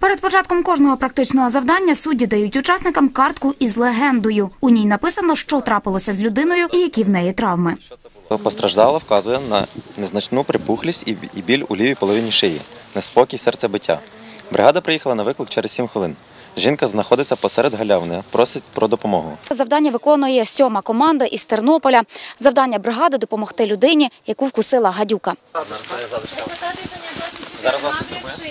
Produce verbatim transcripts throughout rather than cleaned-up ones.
Перед початком кожного практичного завдання судді дають учасникам картку із легендою. У ній написано, що трапилося з людиною і які в неї травми. Постраждала вказує на незначну припухлість і біль у лівій половині шиї, неспокій серцебиття. Бригада приїхала на виклик через сім хвилин. Жінка знаходиться посеред галявини, просить про допомогу. Завдання виконує сьома команда із Тернополя. Завдання бригади – допомогти людині, яку вкусила гадюка. Зараз ваші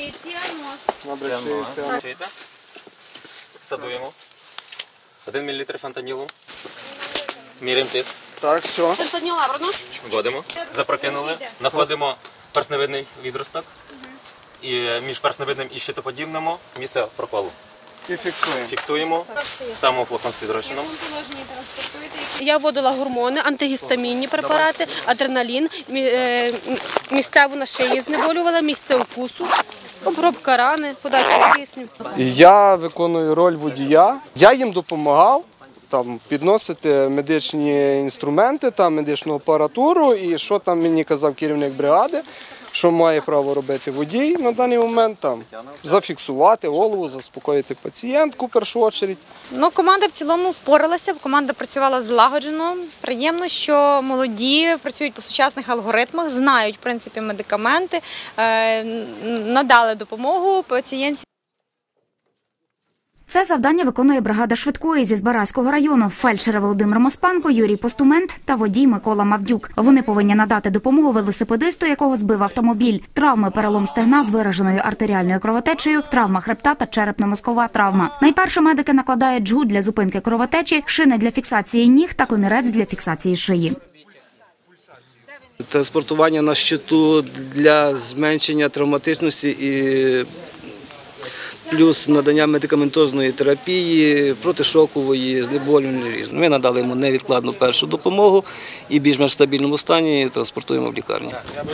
Чуєте? Садуємо. Один мілілітр фентанілу. Міряємо тиск. Так, все. Вводимо. Запрокинули. Знаходимо персневидний відросток. І між персневидним і щитоподібним місце проколу. І фіксуємо. Фіксуємо. Ставимо флакон з відрощином. Я вводила гормони, антигістамінні препарати, адреналін, місцеву на шиї знеболювала, місце укусу, обробка рани, подача кисню. Я виконую роль водія. Я їм допомагав там підносити медичні інструменти, там медичну апаратуру і що там мені казав керівник бригади, що має право робити водій на даний момент, там зафіксувати голову, заспокоїти пацієнтку в першу чергу. Ну, команда в цілому впоралася, команда працювала злагоджено. Приємно, що молоді працюють по сучасних алгоритмах, знають, в принципі, медикаменти, надали допомогу пацієнтці. Це завдання виконує бригада швидкої зі Збаразького району. Фельдшери Володимир Моспанко, Юрій Постумент та водій Микола Мавдюк. Вони повинні надати допомогу велосипедисту, якого збив автомобіль. Травми, перелом стегна з вираженою артеріальною кровотечею, травма хребта та черепно-мозкова травма. Найперше медики накладають джгут для зупинки кровотечі, шини для фіксації ніг та комірець для фіксації шиї. Транспортування на щиту для зменшення травматичності і плюс надання медикаментозної терапії, протишокової, знеболювальної. Ми надали йому невідкладну першу допомогу і в більш-менш стабільному стані транспортуємо в лікарню.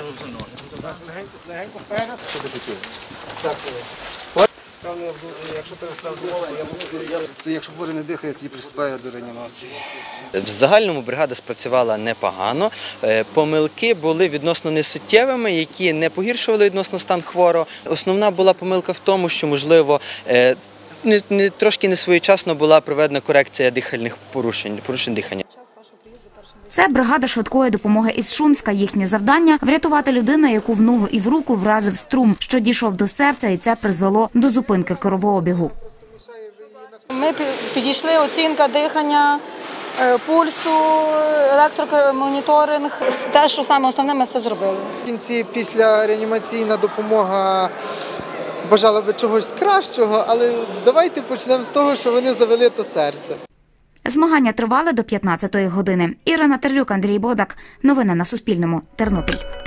Якщо хворий не дихає, тоді приступає до реанімації. В загальному бригада спрацювала непогано. Помилки були відносно несуттєвими, які не погіршували відносно стан хворого. Основна була помилка в тому, що, можливо, не, не, трошки несвоєчасно була проведена корекція дихальних порушень, порушень дихання. Це бригада швидкої допомоги із Шумська. Їхнє завдання – врятувати людину, яку в ногу і в руку вразив струм, що дійшов до серця, і це призвело до зупинки кровообігу. Ми підійшли, оцінка дихання, пульсу, електромоніторинг. Те, що саме основне, ми все зробили. В кінці після реанімаційна допомога бажала би чогось кращого, але давайте почнемо з того, що вони завели то серце. Змагання тривали до п'ятнадцятої години. Ірина Терлюк, Андрій Бодак. Новини на Суспільному. Тернопіль.